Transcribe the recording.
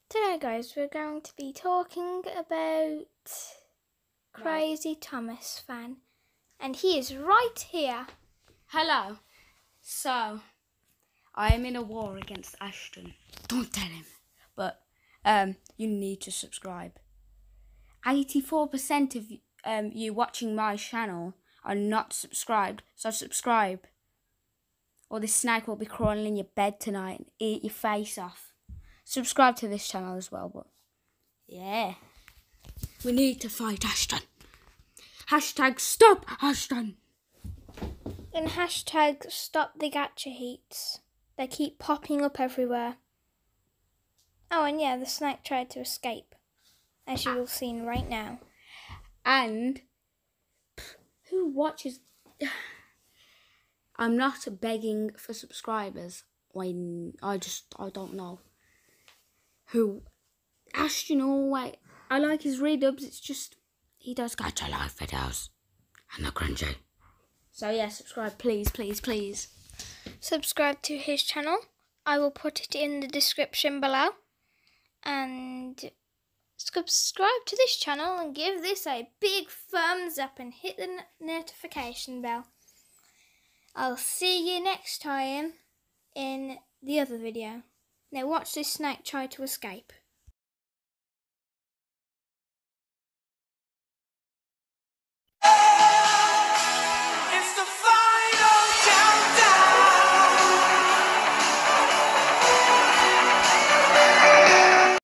Today, guys, we're going to be talking about Crazy Thomas fan, and he is right here. Hello. So, I am in a war against Ashton. Don't tell him. But you need to subscribe. 84% of you watching my channel are not subscribed, so subscribe. Or this snake will be crawling in your bed tonight and eat your face off. Subscribe to this channel as well, but yeah. We need to fight Ashton. Hashtag stop Ashton. And hashtag stop the gacha heats. They keep popping up everywhere. Oh, and yeah, the snake tried to escape, as you will see right now. And who watches? I'm not begging for subscribers when I don't know who. Ashton always, I like his redubs. It's just he does gacha live videos and the cringy. So yeah, subscribe, please, please, please. Subscribe to his channel. I will put it in the description below. And subscribe to this channel and give this a big thumbs up and hit the notification bell. I'll see you next time in the other video. Now watch this snake try to escape.